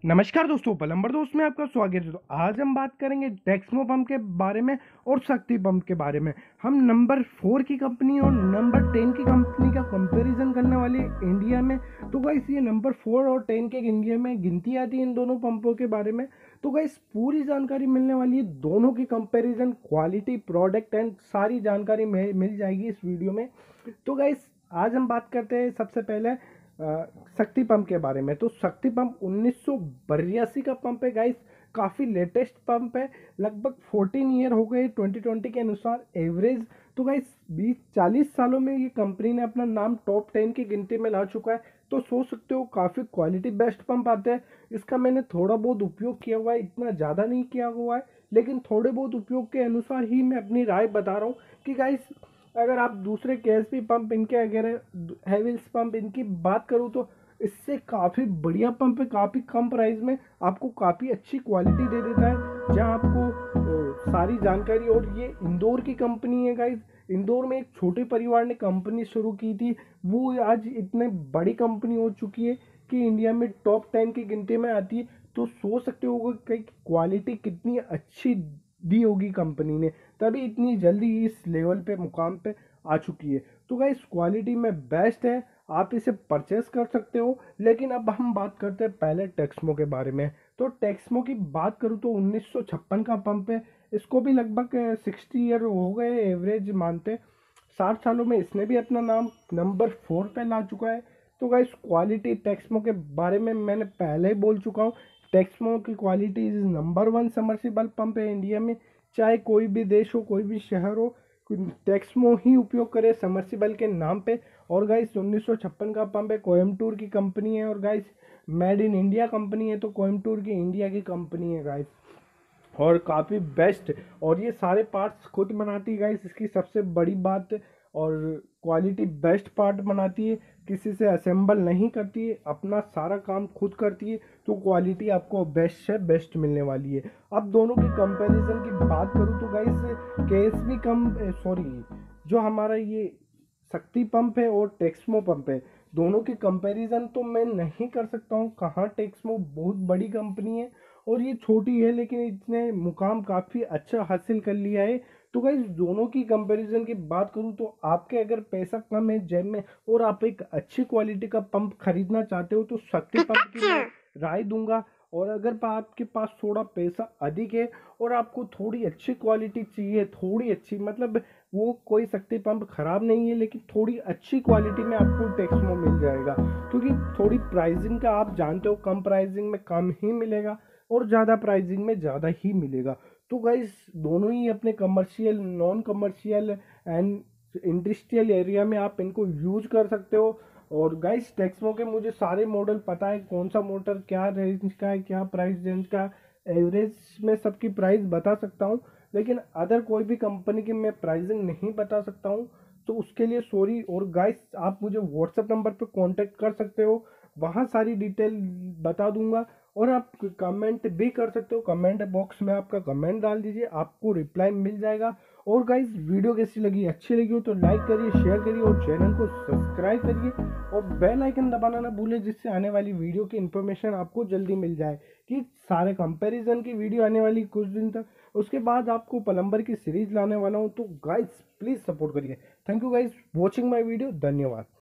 नमस्कार दोस्तों, प्लम्बर दोस्त में आपका स्वागत है। तो आज हम बात करेंगे टेक्समो पंप के बारे में और शक्ति पंप के बारे में। हम नंबर 4 की कंपनी और नंबर 10 की कंपनी का कंपैरिजन करने वाले इंडिया में। तो गाइस ये नंबर 4 और 10 के इंडिया में गिनती आती है इन दोनों पंपों के बारे में। तो गाइस पूरी जानकारी मिलने वाली है, दोनों की कंपेरिजन, क्वालिटी, प्रोडक्ट एंड सारी जानकारी मिल जाएगी इस वीडियो में। तो गाइस आज हम बात करते हैं सबसे पहले शक्ति पंप के बारे में। तो शक्ति पंप 1982 का पंप है गाइस, काफ़ी लेटेस्ट पंप है। लगभग 14 ईयर हो गए 2020 के अनुसार एवरेज। तो गाइस 20-40 सालों में ये कंपनी ने अपना नाम टॉप 10 की गिनती में ला चुका है। तो सोच सकते हो काफ़ी क्वालिटी बेस्ट पंप आते हैं। इसका मैंने थोड़ा बहुत उपयोग किया हुआ है, इतना ज़्यादा नहीं किया हुआ है, लेकिन थोड़े बहुत उपयोग के अनुसार ही मैं अपनी राय बता रहा हूँ कि गाइस अगर आप दूसरे केएसपी पंप इनके अगर हैवेल्स पंप इनकी बात करूँ तो इससे काफ़ी बढ़िया पंप है। काफ़ी कम प्राइस में आपको काफ़ी अच्छी क्वालिटी दे देता है, जहां आपको सारी जानकारी। और ये इंदौर की कंपनी है गाइस। इंदौर में एक छोटे परिवार ने कंपनी शुरू की थी, वो आज इतने बड़ी कंपनी हो चुकी है कि इंडिया में टॉप 10 की गिनती में आती है। तो सोच सकते हो कि क्वालिटी कितनी अच्छी दी होगी कंपनी ने, तभी इतनी जल्दी इस लेवल पे मुकाम पे आ चुकी है। तो गाइस क्वालिटी में बेस्ट है, आप इसे परचेस कर सकते हो। लेकिन अब हम बात करते हैं पहले टेक्समो के बारे में। तो टेक्समो की बात करूँ तो 1956 का पंप है। इसको भी लगभग 60 ईयर हो गए एवरेज मानते। 60 सालों में इसने भी अपना नाम नंबर 4 पे ला चुका है। तो गाइस क्वालिटी टेक्समो के बारे में मैंने पहले ही बोल चुका हूँ। टेक्समो की quality is number 1 submersible pump है इंडिया में। चाहे कोई भी देश हो, कोई भी शहर हो, टेक्समो ही उपयोग करे समर्सिबल के नाम पे। और गाइस 1956 का पंप है, कोयम्बटूर की कंपनी है। और guys made in India company है, तो कोयम्बटूर की इंडिया की कंपनी है गाइस, और काफ़ी बेस्ट। और ये सारे पार्ट्स खुद बनाती है गाइस, इसकी सबसे बड़ी बात। और क्वालिटी बेस्ट पार्ट बनाती है, किसी से असेंबल नहीं करती है, अपना सारा काम खुद करती है। तो क्वालिटी आपको बेस्ट से बेस्ट मिलने वाली है। अब दोनों की कंपैरिजन की बात करूँ तो गाइस केएसबी कम सॉरी जो हमारा ये शक्ति पंप है और टेक्समो पंप है, दोनों की कंपैरिजन तो मैं नहीं कर सकता हूँ। कहाँ टेक्समो बहुत बड़ी कंपनी है और ये छोटी है, लेकिन इसने मुकाम काफ़ी अच्छा हासिल कर लिया है। तो गाइस दोनों की कंपैरिजन की बात करूँ तो आपके अगर पैसा कम है जेब में और आप एक अच्छी क्वालिटी का पंप खरीदना चाहते हो तो शक्ति पंप की मैं राय दूंगा। और अगर आपके पास थोड़ा पैसा अधिक है और आपको थोड़ी अच्छी क्वालिटी चाहिए, थोड़ी अच्छी मतलब वो कोई शक्ति पंप खराब नहीं है, लेकिन थोड़ी अच्छी क्वालिटी में आपको टेक्समो मिल जाएगा। क्योंकि थोड़ी प्राइसिंग का आप जानते हो, कम प्राइसिंग में कम ही मिलेगा और ज़्यादा प्राइसिंग में ज़्यादा ही मिलेगा। तो गाइस दोनों ही अपने commercial, non commercial and industrial area में आप इनको यूज कर सकते हो। और गाइस टेक्समो के मुझे सारे मॉडल पता है, कौन सा मोटर क्या रेंज का है, क्या प्राइस रेंज का। एवरेज में सबकी प्राइस बता सकता हूँ, लेकिन अदर कोई भी कंपनी की मैं प्राइसिंग नहीं बता सकता हूँ, तो उसके लिए सॉरी। और गाइस आप मुझे व्हाट्सएप नंबर पे कांटेक्ट कर सकते हो, वहाँ सारी डिटेल बता दूंगा। और आप कमेंट भी कर सकते हो, कमेंट बॉक्स में आपका कमेंट डाल दीजिए, आपको रिप्लाई मिल जाएगा। और गाइस वीडियो कैसी लगी, अच्छी लगी हो तो लाइक करिए, शेयर करिए और चैनल को सब्सक्राइब करिए और बेल आइकन दबाना ना भूलें, जिससे आने वाली वीडियो की इन्फॉर्मेशन आपको जल्दी मिल जाए। कि सारे कंपैरिजन की वीडियो आने वाली कुछ दिन तक, उसके बाद आपको प्लम्बर की सीरीज लाने वाला हूँ। तो गाइस प्लीज़ सपोर्ट करिए। Thank you guys watching my video, धन्यवाद।